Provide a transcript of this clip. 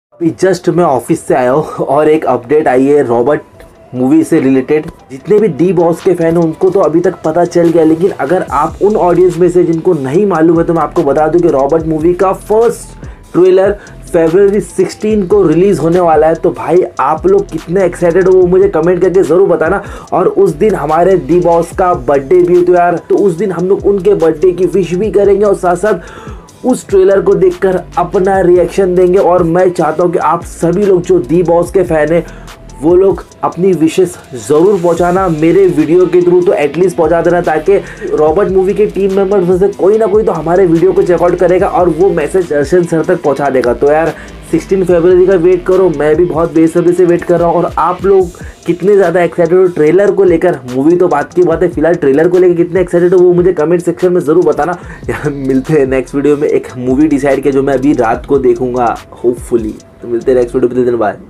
अभी जस्ट मैं ऑफिस से आया हूँ और एक अपडेट आई है रॉबर्ट मूवी से रिलेटेड। जितने भी दी बॉस के फैन हैं उनको तो अभी तक पता चल गया, लेकिन अगर आप उन ऑडियंस में से जिनको नहीं मालूम है तो मैं आपको बता दूं कि रॉबर्ट मूवी का फर्स्ट ट्रेलर फरवरी 16 को रिलीज होने वाला है। तो भाई आप लोग कितने एक्साइटेड हो वो मुझे कमेंट करके ज़रूर बताना। और उस दिन हमारे दी बॉस का बर्थडे भी है तो यार, तो उस दिन हम लोग उनके बर्थडे की विश भी करेंगे और साथ साथ उस ट्रेलर को देखकर अपना रिएक्शन देंगे। और मैं चाहता हूँ कि आप सभी लोग जो दी बॉस के फैन हैं वो लोग अपनी विशेस ज़रूर पहुंचाना मेरे वीडियो के थ्रू, तो एटलीस्ट पहुंचा देना, ताकि रॉबर्ट मूवी के टीम मेंबर्स में से कोई ना कोई तो हमारे वीडियो को चेकआउट करेगा और वो मैसेज दर्शन सर तक पहुंचा देगा। तो यार 16 फरवरी का वेट करो, मैं भी बहुत बेसब्री से वेट कर रहा हूँ। और आप लोग कितने ज़्यादा एक्साइटेड हो ट्रेलर को लेकर, मूवी तो बात की बात है, फिलहाल ट्रेलर को लेकर कितने एक्साइटेड हो वो मुझे कमेंट सेक्शन में ज़रूर बताना। यार मिलते हैं नेक्स्ट वीडियो में, एक मूवी डिसाइड किया जो मैं अभी रात को देखूंगा होपफुली। तो मिलते हैं नेक्स्ट वीडियो पे, दिन बाय।